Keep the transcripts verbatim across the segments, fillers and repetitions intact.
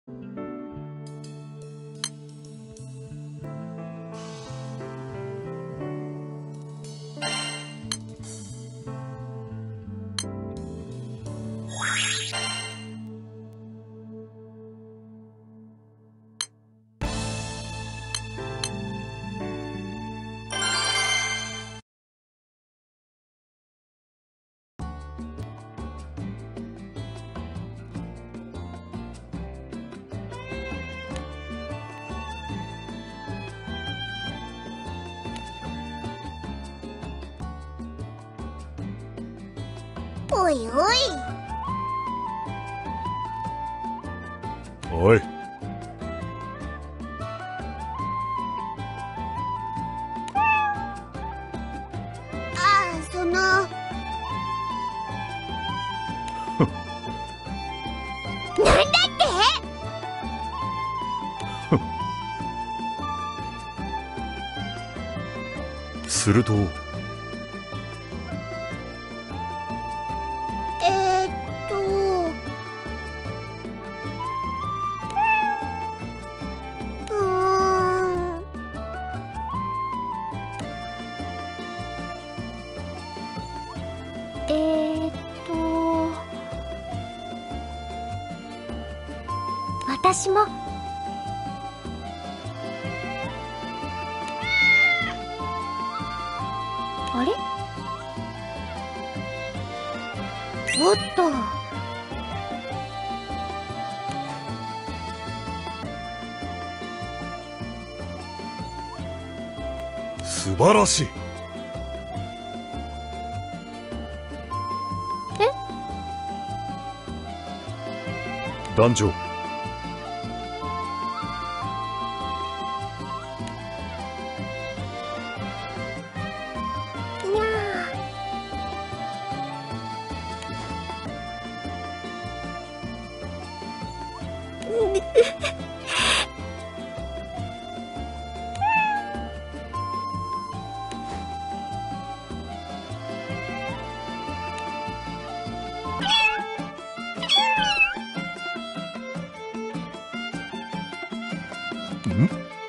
おいおいおい。 ああ、そのなんだってするとえーっとうーんえーっと私もあれおっと素晴らしい。 え団長、 にゃーん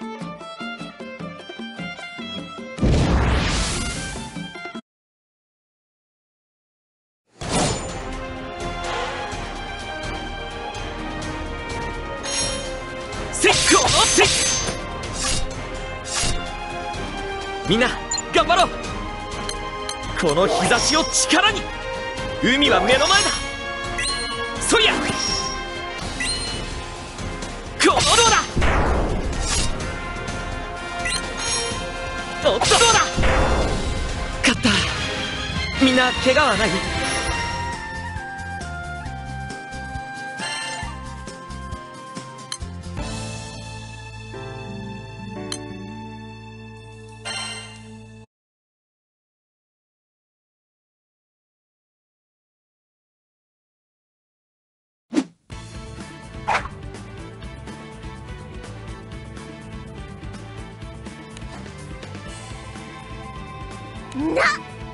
せっこのせっみんな頑張ろう。この日差しを力に海は目の前だ。そりゃこのどうだ。おっとどうだ。勝った。みんな怪我はない？ な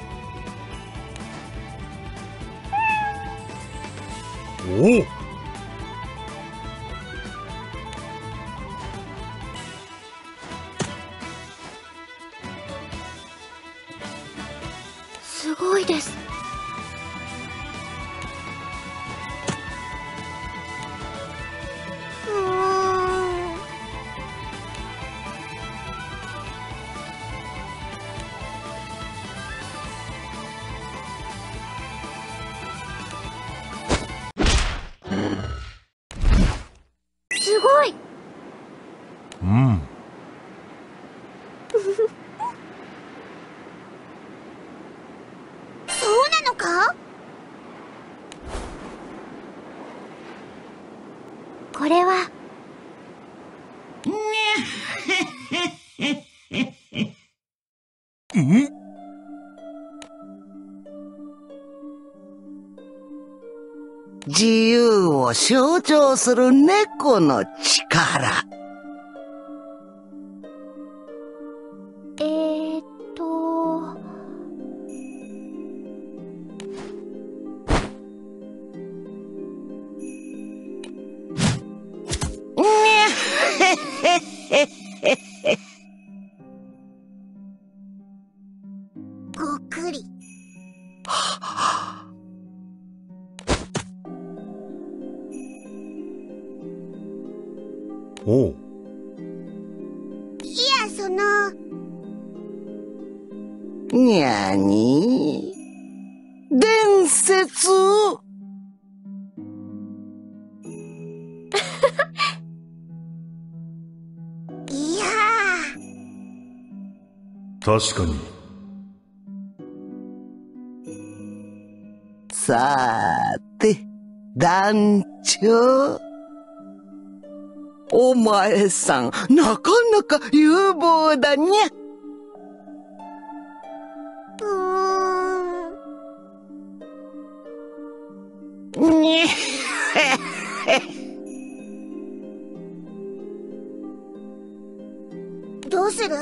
おお。 すごいです。うーんすごい。 うん。 そうなのか？これはん自由を象徴する猫の力。 えーっとごくり。 おう。 いや、その、 にゃに伝説いや確かに。 さーて、団長。お前さん、なかなか有望だにゃ。 うーん。 にゃ。 どうする？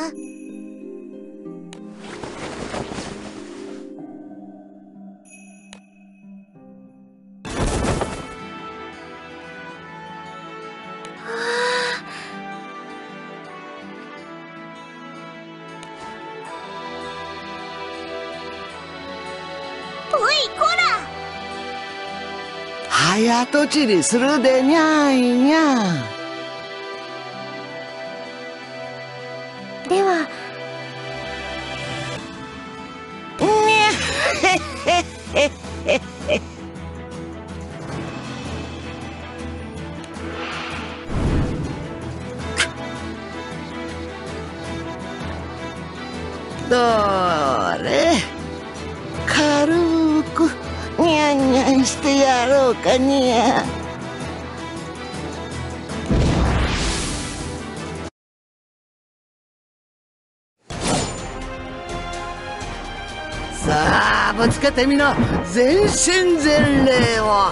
おい、こら！ 早とちりするでにゃいにゃ。 では、 どれ軽くにゃんにゃんしてやろうかにゃ。さあぶつけてみな全身全霊を。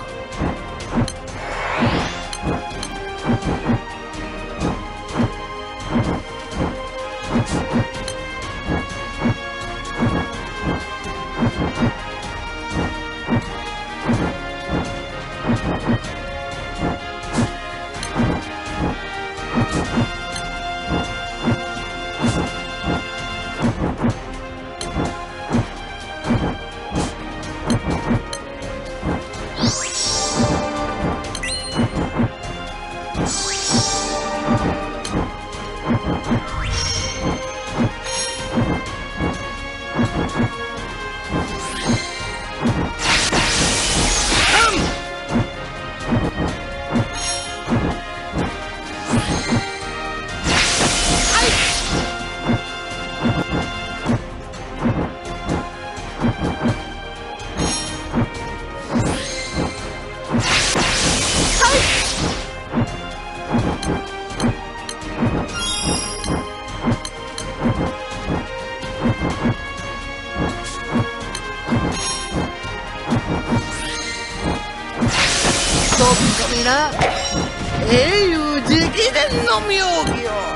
とっくみな英雄直伝の妙義を。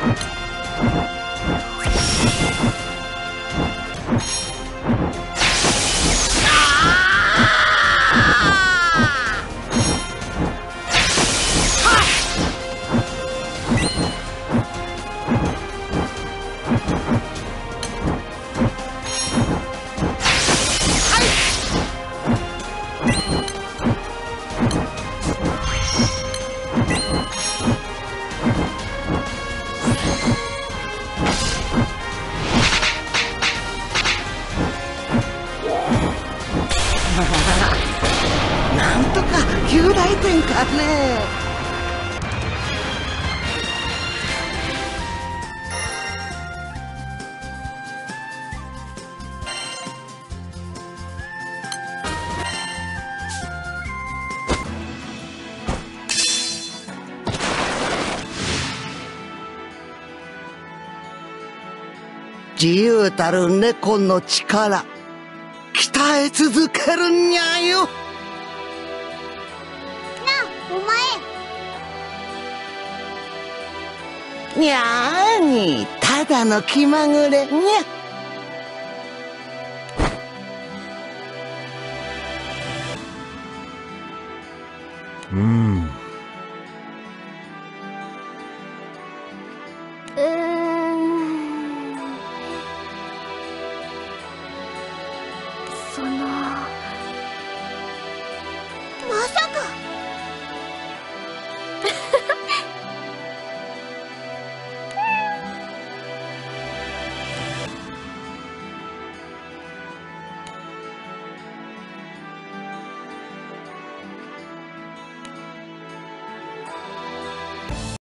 なんとか旧来店かね。自由たる猫の力鍛え続けるにゃよ。 なあ、お前。 にゃーにただの気まぐれにゃ。 うーん。 うーんその